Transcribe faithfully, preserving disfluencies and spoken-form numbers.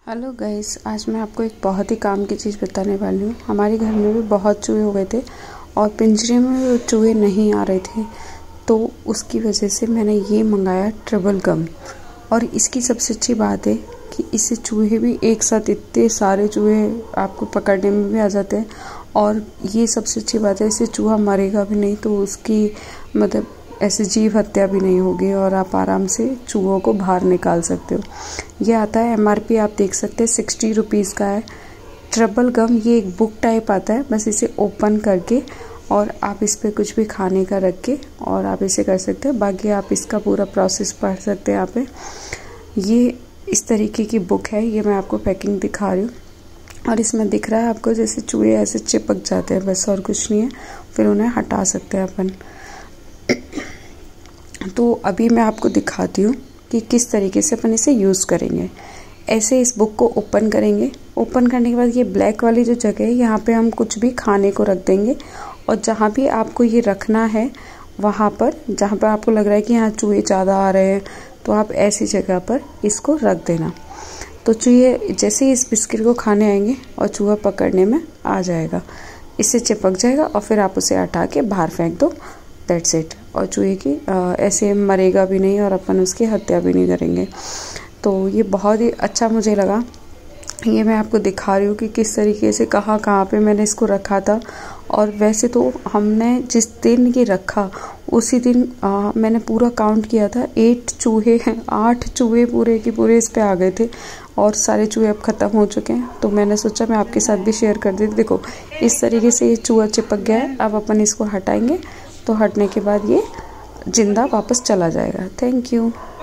Hello guys, आज मैं आपको एक बहुत ही काम की चीज़ बताने वाली हूँ। हमारे घर में भी बहुत चूहे हो गए थे और पिंजरे में भी चूहे नहीं आ रहे थे, तो उसकी वजह से मैंने ये मंगाया ट्रबल गम। और इसकी सबसे अच्छी बात है कि इससे चूहे भी एक साथ इतने सारे चूहे आपको पकड़ने में भी आ जाते हैं। और ये सबसे अच्छी बात है, इससे चूहा मरेगा भी नहीं, तो उसकी मतलब ऐसे जीव हत्या भी नहीं होगी और आप आराम से चूहों को बाहर निकाल सकते हो। ये आता है एमआरपी आप देख सकते हैं सिक्सटी रुपीज़ का है। ट्रबल गम ये एक बुक टाइप आता है, बस इसे ओपन करके और आप इस पर कुछ भी खाने का रख के और आप इसे कर सकते हैं। बाकी आप इसका पूरा प्रोसेस पढ़ सकते हैं यहाँ पे। ये इस तरीके की बुक है, ये मैं आपको पैकिंग दिखा रही हूँ। और इसमें दिख रहा है आपको जैसे चूहे ऐसे चिपक जाते हैं, बस और कुछ नहीं है। फिर उन्हें हटा सकते हैं अपन। तो अभी मैं आपको दिखाती हूँ कि किस तरीके से अपन इसे यूज़ करेंगे। ऐसे इस बुक को ओपन करेंगे। ओपन करने के बाद ये ब्लैक वाली जो जगह है, यहाँ पे हम कुछ भी खाने को रख देंगे। और जहाँ भी आपको ये रखना है, वहाँ पर जहाँ पर आपको लग रहा है कि यहाँ चूहे ज़्यादा आ रहे हैं, तो आप ऐसी जगह पर इसको रख देना। तो चूहे जैसे ही इस बिस्किट को खाने आएंगे और चूहा पकड़ने में आ जाएगा, इससे चिपक जाएगा और फिर आप उसे हटा के बाहर फेंक दो। That's it. और चूहे की आ, ऐसे मरेगा भी नहीं और अपन उसकी हत्या भी नहीं करेंगे। तो ये बहुत ही अच्छा मुझे लगा। ये मैं आपको दिखा रही हूँ कि किस तरीके से कहाँ कहाँ पे मैंने इसको रखा था। और वैसे तो हमने जिस दिन ये रखा उसी दिन आ, मैंने पूरा काउंट किया था, एट चूहे हैं, आठ चूहे पूरे के पूरे इस पे आ गए थे और सारे चूहे अब ख़त्म हो चुके हैं। तो मैंने सोचा मैं आपके साथ भी शेयर कर देती। देखो इस तरीके से ये चूहा चिपक गया है। अब अपन इसको हटाएंगे, तो हटने के बाद ये जिंदा वापस चला जाएगा। Thank you.